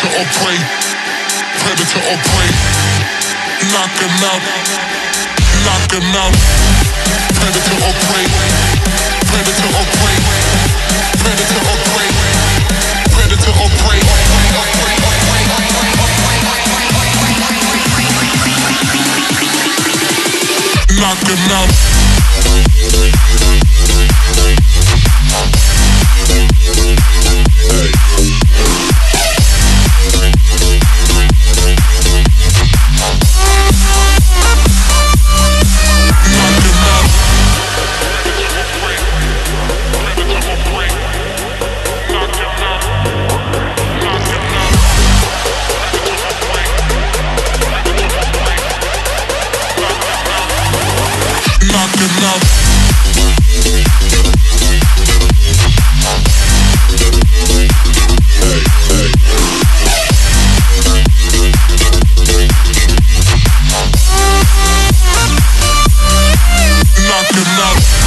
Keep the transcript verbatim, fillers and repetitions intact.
Predator or prey, predator or prey. Knock him out, knock him out. Predator or prey, predator or prey, predator or prey, predator or prey. Knock him out. Knock him out.